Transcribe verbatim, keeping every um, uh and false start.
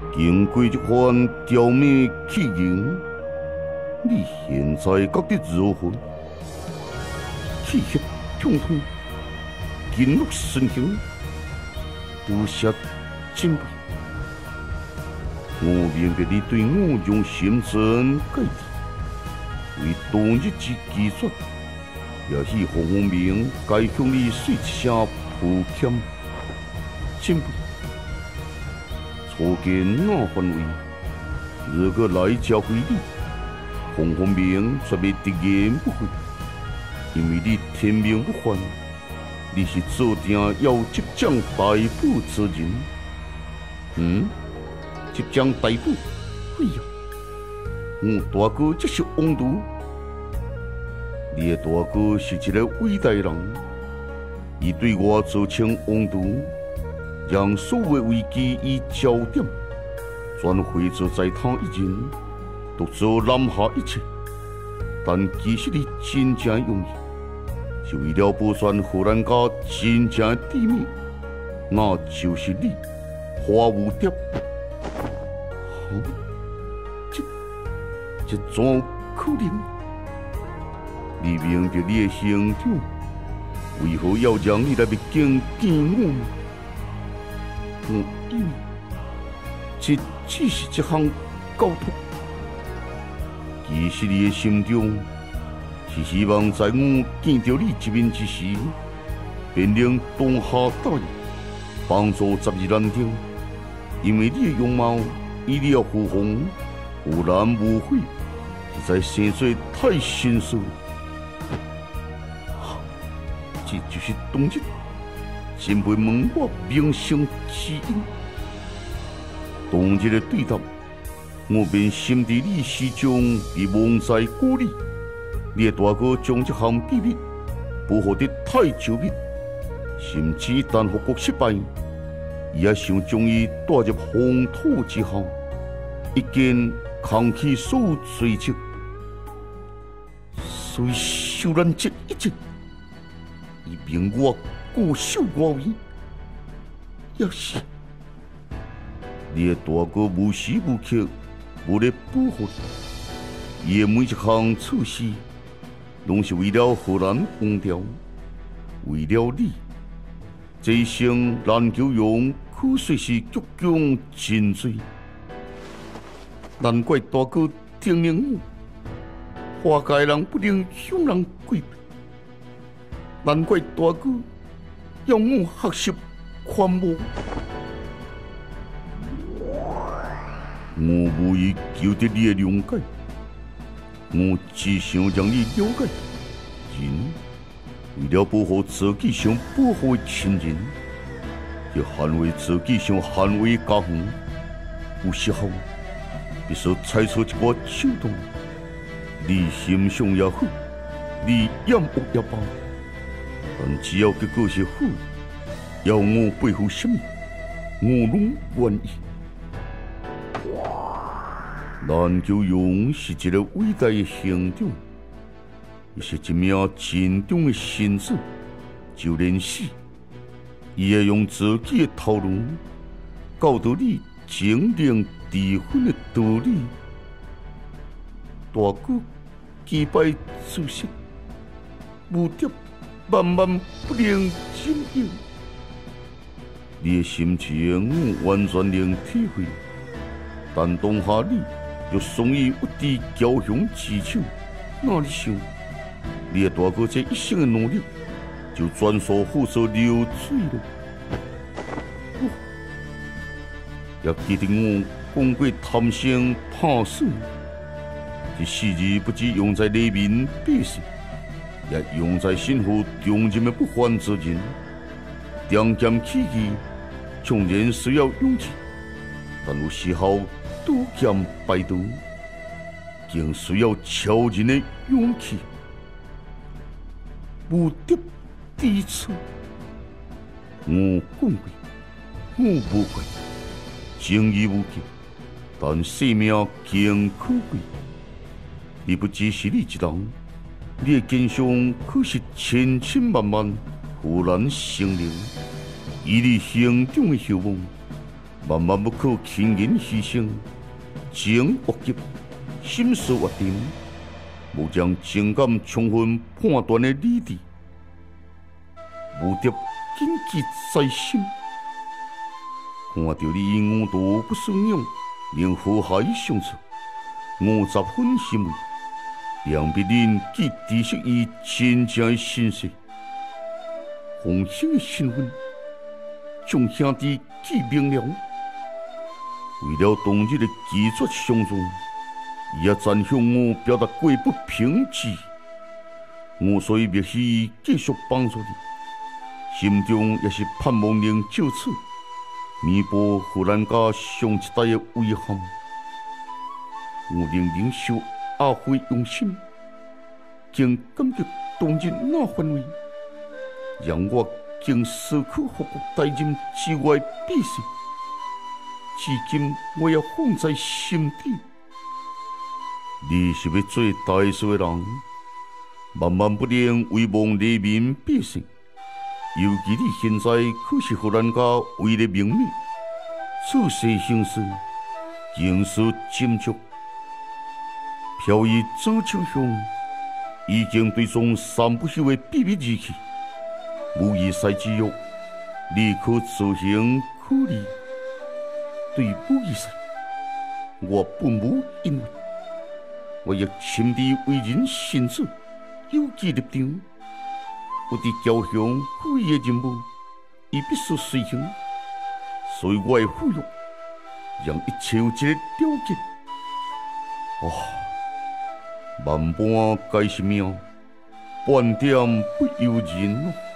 经过一番刁灭气营，你现在觉得如何？气血畅通，筋肉顺行，不下进步。我明白你对我用心真改的，为当日之基础，也许洪洪明该向你说一声抱歉。进步。初见我范围，如果来教会你，洪洪明绝未直言不讳，因为你天命不凡，你是注定要接掌大埔之人。嗯，接掌大埔？哎呀，我大哥这是王都，你的大哥是一个伟大人，伊对我做称王都。让所有危机与焦点全汇聚在他一人，独做揽下一切。但其实你真正用意，是为了保全荷兰家真正的地面，那就是你花蝴蝶。哦，这这怎可能？你明白你的行长，为何要让你来灭境见我？我因为这只是一项交托，其实你的心中是希望在我见到你一面之时，便能当下答应，帮助十二难丁，因为你的容貌与你的护红无蓝无悔，实在生做太心酸。这就是当日。前辈问我名声起因，当日的对答，我便深知你始终被蒙在鼓里。你的大哥将这项秘密保护得太周密，甚至一旦复国失败，伊也想将伊带入风土之下，一肩扛起所有罪责。所以受咱这一击，以凭我。固守我位，也是你的大哥无时无刻无咧保护你，伊的每一项措施，拢是为了荷兰王朝，为了你。这一生篮球用可说是鞠躬尽瘁，难怪大哥叮咛我，花界人不能向人跪拜，难怪大哥。要我学习宽恕，我无意求得你的谅解，我只想让你了解，人为了保护自己想保护的亲人，要捍卫自己想捍卫的家园，有时候必须采取一个手段。你心胸也好，你厌恶也罢。但只要结果是好，要我背负什么，我拢愿意。篮球勇是一个伟大的行长，也是一名尽忠的臣子。就连死，伊会用自己的头颅教导你精灵智慧的道理。大哥击败自身，无敌。万万不能轻易。你的心情我完全能体会，但当下你若松于不知骄雄之手，那你想，你的大哥这一生的努力就全数付诸流水了。哦，也记得我讲过贪生怕死，这四字不只用在黎民百姓。也用在身负重任的不凡之人，仗剑起义，纵然需要勇气，但有时候赌剑败赌，更需要超人的勇气。无敌之处，我讲过，我无怪，正义无极，但生命更可贵。你不只是你一人。你的肩上可是千千万万荷兰生灵，以你行长的希望， 万万不可轻言牺牲，情恶急，心思决定，无将情感充分判断的理智，无得谨记在心。看到你五毒不顺养，仍和谐相处，五十分欣慰，两必恁既知悉伊真正的身世，奉行的身份，众兄弟记明了。为了当日的奇绝相撞，伊也暂向我表达过不平之意，我所以默许继续帮助你，心中也是盼望能就此弥补互咱家上一代的遗憾。我仍忍受阿辉用心，竟感觉当日那氛围，让我竟失去复国大任之外的必须。至今我也放在心底。你是要做大事的人，万万不能遗忘黎民百姓。尤其你现在可是互咱家为了名利，处世行事，行事斟酌。飘逸左手乡已经对中三不朽的秘密仪器，无疑赛之欲，你可自行考虑。对武义赛，我不无因为，我亦亲自为人臣子，有其立场。我伫交乡赋予的任务，伊必须随行，所以我会呼吁，让一切有一个了解。哇，万般皆是命，半点不由人哦。